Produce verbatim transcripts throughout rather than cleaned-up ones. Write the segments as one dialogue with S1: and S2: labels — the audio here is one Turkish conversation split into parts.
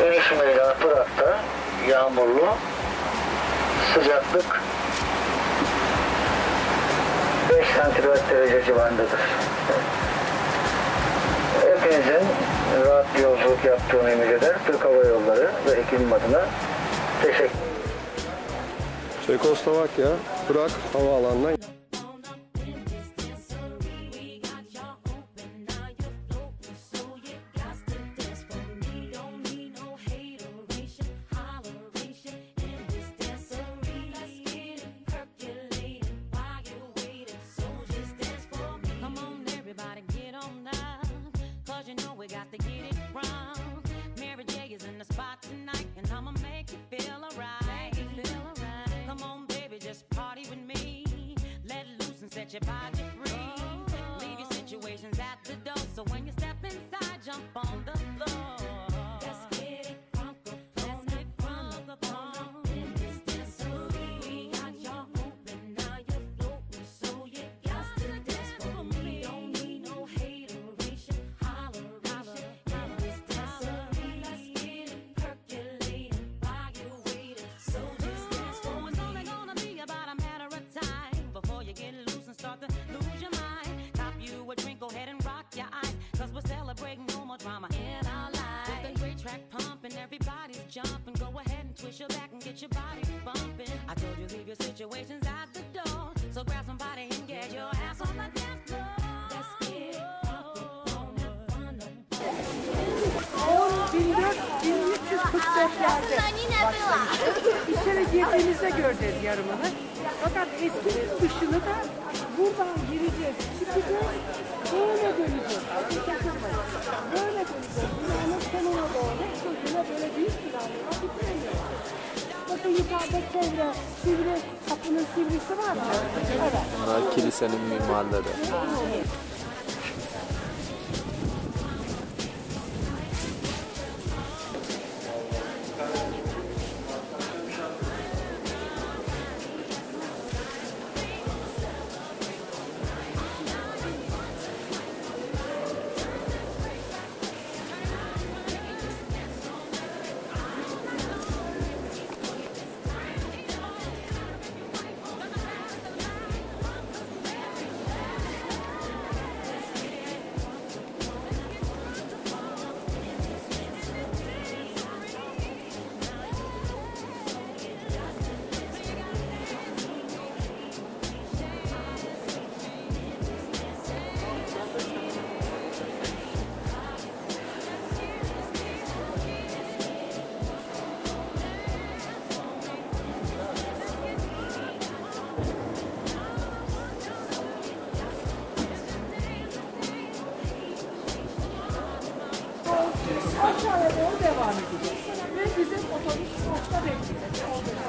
S1: Güneş meydana Pırak'ta yağmurlu, sıcaklık beş santigrat derece civarındadır. Hepinizin rahat bir yolculuk yaptığını ümit eder. Türk Hava Yolları ve ekibim adına teşekkür ederim.
S2: Çekoslovakya, Prag havaalanına.
S3: Set your body free. Leave your situations at the door. So when you step inside, jump on the floor. Let's get it crunk up, let's get crunk up on in this dancery. We got y'all open, now you're floating, so you got to dance for me. Don't need no hateration, holleration in this dancery. Let's get it percolating while you're waiting. So just dance for me. It's only gonna be about a matter of time before you get loose and start to lose your mind. Cop you a drink, go ahead and rock your eyes, cause we're celebrating no more drama in our lives. With the great track pumping, everybody's jumping. Go ahead and twist your back and get your body bumping. I told you leave your situations at the door, so grab somebody and get your ass on the dance floor. Let's get it
S4: bin üç yüz kırk dörtlerde başlamıştı. Bir sene girdiğimizde göreceğiz yarımını. Fakat eskinin dışını da buradan gireceğiz, çıkacağız, böyle döneceğiz. Böyle döneceğiz. Binanın sonuna doğru, sözüne böyle büyük binalara bitiremiyoruz. Bakın yukarıda çevre, sivri, kapının sivrisi var mı? Evet.
S5: Bunlar kilisenin mimarları.
S4: Aşağıya doğru devam edeceğiz. Ve bizim otobüs nokta bekleyecek.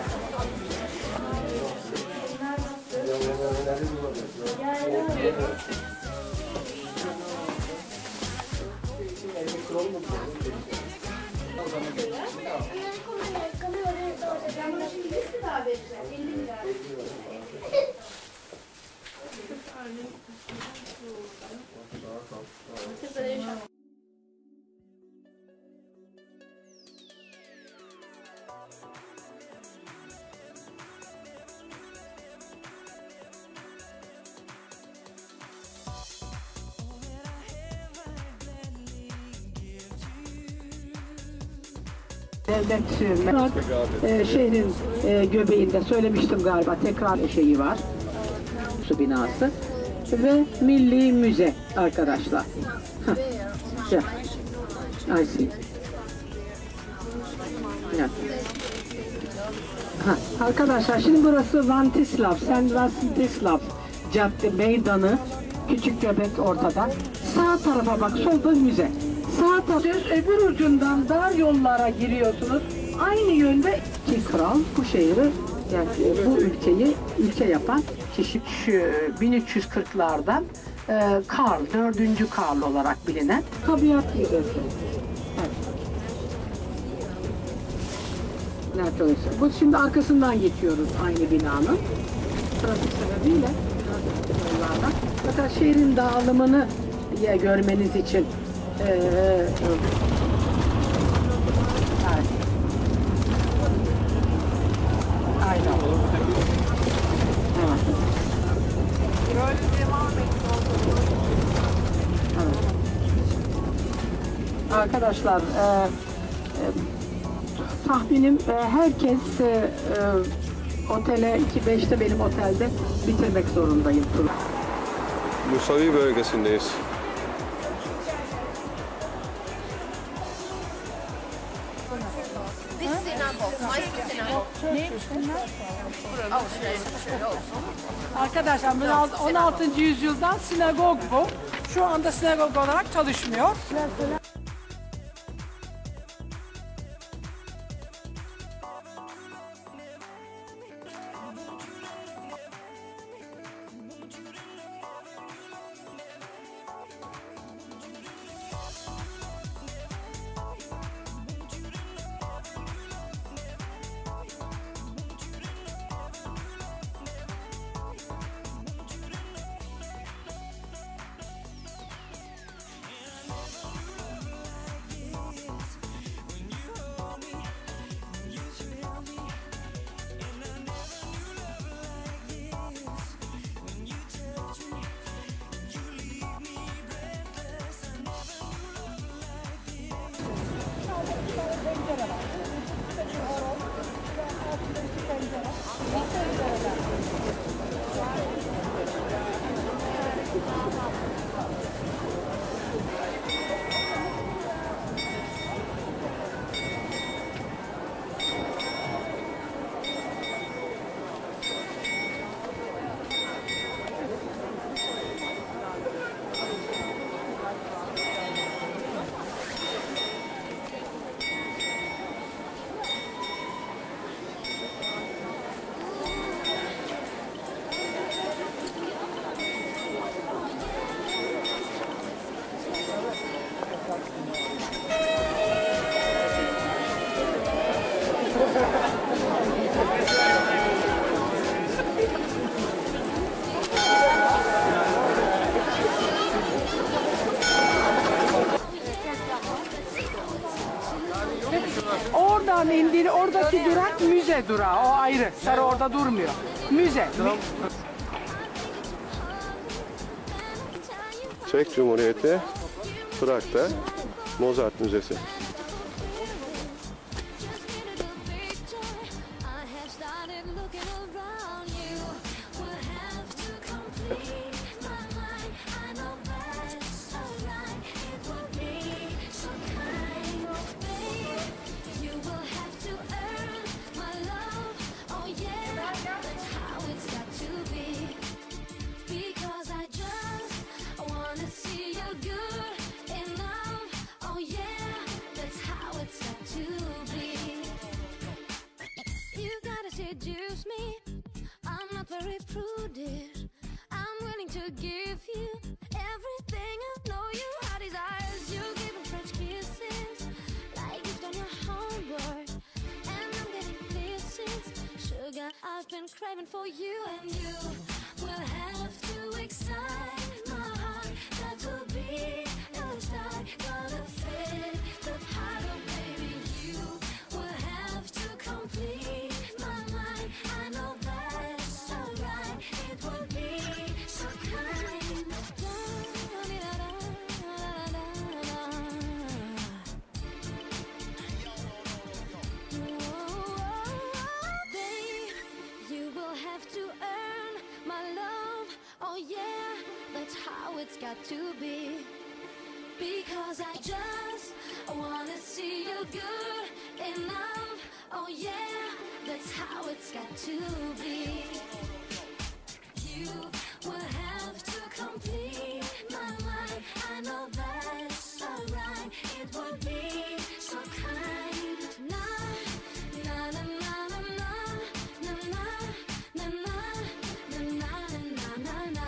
S4: Devlet e, şehrin e, göbeğinde söylemiştim galiba, tekrar şeyi var, su binası ve Milli Müze arkadaşlar. Yeah. I see. Yeah. Ha, arkadaşlar şimdi burası Vantislav, Saint Vantislav cadde meydanı, küçük göbek ortada. Sağ tarafa bak, solda müze. Sağ tarafı öbür ucundan dar yollara giriyorsunuz. Aynı yönde ki kral bu şehri, yani bu ülkeyi ülke yapan kişi şu bin üç yüz kırklardan e, Karl, dördüncü Karl olarak bilinen tabiat müzesi. Evet. Bu şimdi arkasından geçiyoruz aynı binanın. Trafik sebebiyle yollardan. Fakat şehrin dağılımını görmeniz için Ee, arkadaşlar. Ee, e, tahminim e, herkes e, e, otele iki beşte benim otelde bitirmek zorundayım turu.
S2: Musavi bölgesindeyiz.
S6: This synagogue, my synagogue.
S4: Neymiş bunlar?
S6: Oh, şöyle, şöyle olsun.
S4: Arkadaşlar bu on altıncı yüzyıldan sinagog bu. Şu anda sinagog olarak çalışmıyor. Oradan indir, oradaki durak müze durağı, o ayrı. Sarı orada durmuyor. Müze.
S2: Çek Cumhuriyeti, Prag'da Mozart Müzesi.
S7: Seduce me, I'm not very prudish. I'm willing to give you everything. I know you have desires. You give them French kisses, like you've done your homework. And I'm getting kisses, sugar. I've been craving for you, and you will have to excite my heart. That will be the start, gonna fit the pattern, baby. You will have to complete. I know that's alright. It would be so kind. Babe, you will have to earn my love. Oh yeah, that's how it's got to be. Because I just wanna see you good enough. Oh yeah, that's how it's got to be. You will have to complete my mind. I know that's alright. It would be so kind. Na na na na na na na na na na na na na na.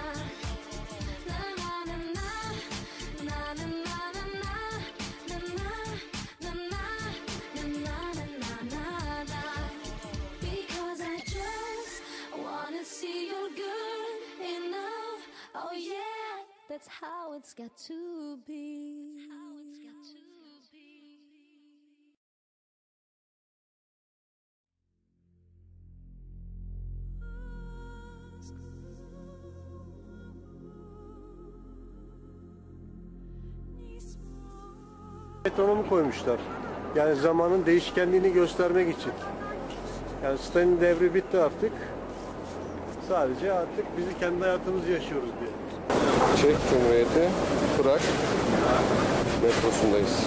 S7: That's how it's got to be. How it's got to be.
S8: Ni słowa
S2: Metronomu koymuşlar. Yani zamanın değişkenliğini göstermek için. Yani Stalin devri bitti artık. Sadece artık bizi kendi hayatımızı yaşıyoruz diye. Çek Cumhuriyeti, Prag metrosundayız.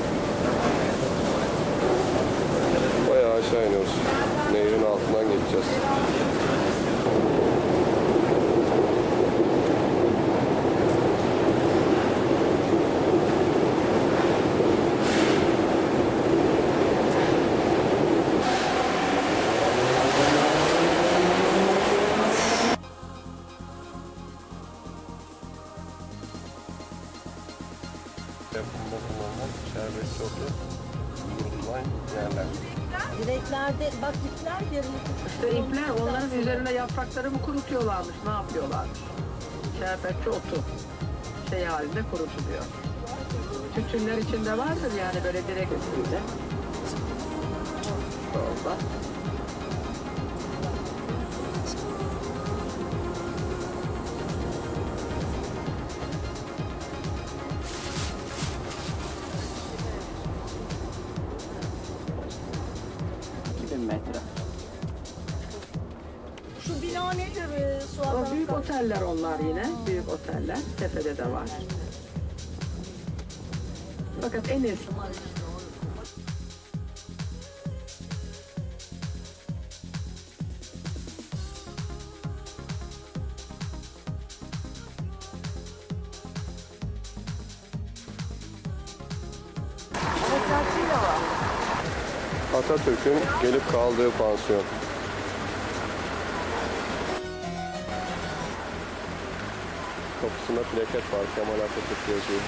S2: Bayağı aşağı iniyoruz. Nehrin altından geçeceğiz. Yapımda kullanılan şerbetli otu kurutulan yerler.
S6: Direklerde bak ipler yerine.
S4: İşte ipler onların üzerine yaprakları mı kurutuyorlarmış, ne yapıyorlarmış? Şerbetçi otu şey halinde kurutuluyor. Tütünler içinde vardır yani böyle direkt üstünde. Oldu. iki bin metre.
S6: Şu bina nedir e, Suat
S4: O
S6: Hanım?
S4: büyük oteller onlar yine. Büyük oteller. Tepede de var. Fakat en eski.
S2: Atatürk'ün gelip kaldığı pansiyon. Kapısında plaket var, Kemal Atatürk yazıyor.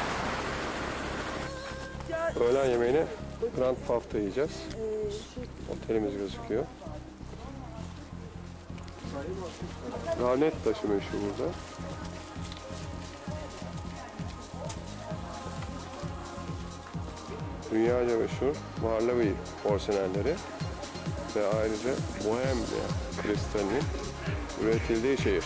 S2: Öğlen yemeğini Grand Puff'ta yiyeceğiz. Otelimiz gözüküyor. Lanet taşı meşhur burada. Dünyaca meşhur Varlavi porselenleri ve ayrıca Bohemia kristalinin üretildiği şehir.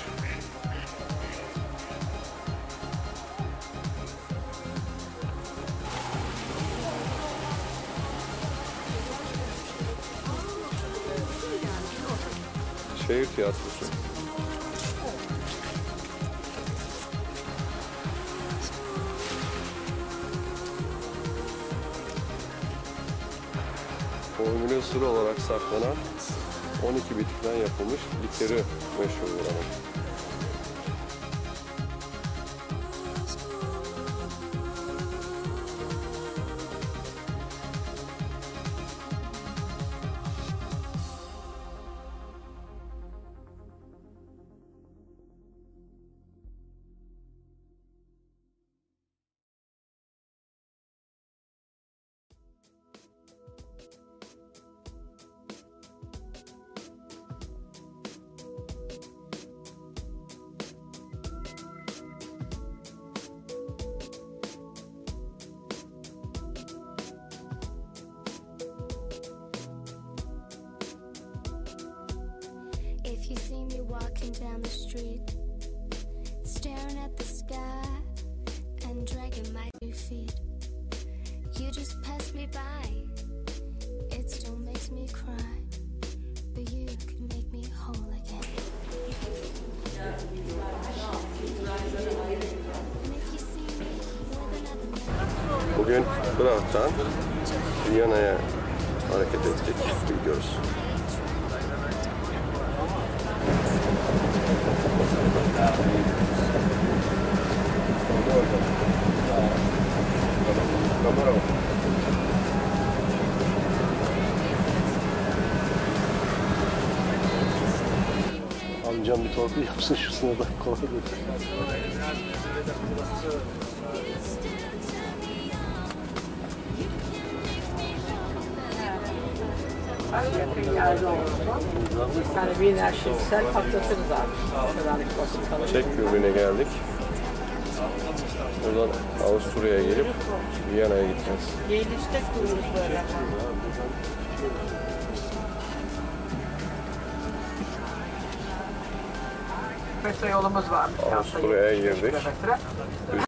S2: Şehir tiyatrosu. Formülün sırrı olarak saklanan on iki bitkiden yapılmış likeri meşhur buranın.
S7: If you see me walking down the street, staring at the sky and dragging my two feet, you just pass me by. It still makes me cry, but you could make me whole again. And if you see me more than other men,
S2: Bugün Prag'dan Viyana'ya hareket ettik. Gidiyoruz. Kamera var. Amcam bir torpil yapsın şu sınırda kolay değil.
S4: Yakın yerde olsun. Yani bir enerjisel patlatırız abi. Sedanik basın kalır.
S2: Çek Gümrüğü'ne geldik. Buradan Avusturya'ya gelip Viyana'ya gideceğiz.
S4: Yeğilişte kurulur böyle. Metre yolumuz var.
S2: Avusturya'ya girdik.